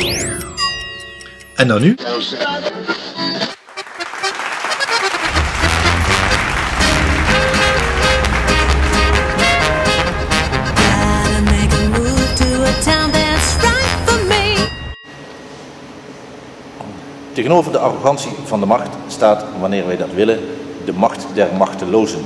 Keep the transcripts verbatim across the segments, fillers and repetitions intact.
En dan nu? Tegenover de arrogantie van de macht staat, wanneer wij dat willen, de macht der machtelozen.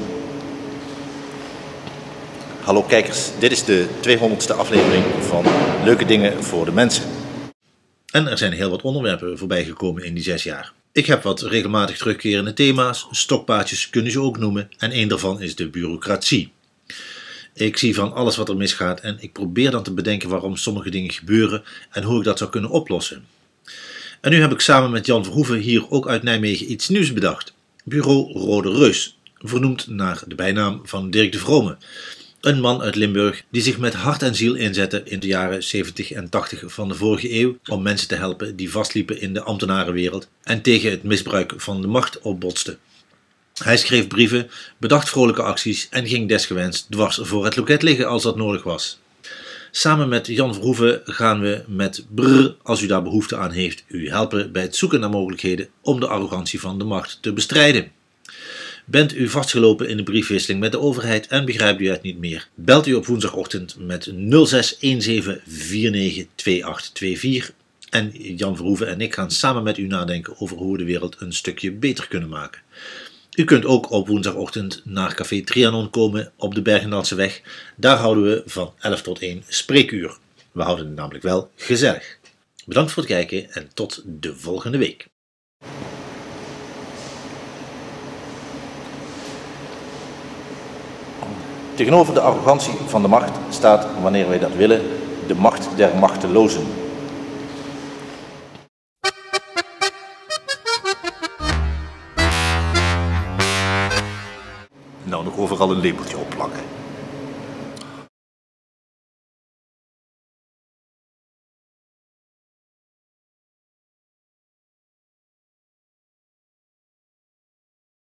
Hallo kijkers, dit is de tweehonderdste aflevering van Leuke Dingen voor de Mensen. En er zijn heel wat onderwerpen voorbij gekomen in die zes jaar. Ik heb wat regelmatig terugkerende thema's, stokpaardjes kun je ze ook noemen, en één daarvan is de bureaucratie. Ik zie van alles wat er misgaat en ik probeer dan te bedenken waarom sommige dingen gebeuren en hoe ik dat zou kunnen oplossen. En nu heb ik samen met Jan Verhoeven hier ook uit Nijmegen iets nieuws bedacht. Bureau Rode Reus, vernoemd naar de bijnaam van Dirk de Vrome. Een man uit Limburg die zich met hart en ziel inzette in de jaren zeventig en tachtig van de vorige eeuw om mensen te helpen die vastliepen in de ambtenarenwereld en tegen het misbruik van de macht opbotsten. Hij schreef brieven, bedacht vrolijke acties en ging desgewenst dwars voor het loket liggen als dat nodig was. Samen met Jan Verhoeven gaan we met brrr, als u daar behoefte aan heeft, u helpen bij het zoeken naar mogelijkheden om de arrogantie van de macht te bestrijden. Bent u vastgelopen in de briefwisseling met de overheid en begrijpt u het niet meer? Belt u op woensdagochtend met nul zes een zeven vier negen twee acht twee vier en Jan Verhoeven en ik gaan samen met u nadenken over hoe we de wereld een stukje beter kunnen maken. U kunt ook op woensdagochtend naar Café Trianon komen op de Bergendaalseweg. Daar houden we van elf tot één spreekuur. We houden het namelijk wel gezellig. Bedankt voor het kijken en tot de volgende week. Tegenover de arrogantie van de macht staat, wanneer wij dat willen, de macht der machtelozen. Nou, nog overal een labeltje opplakken.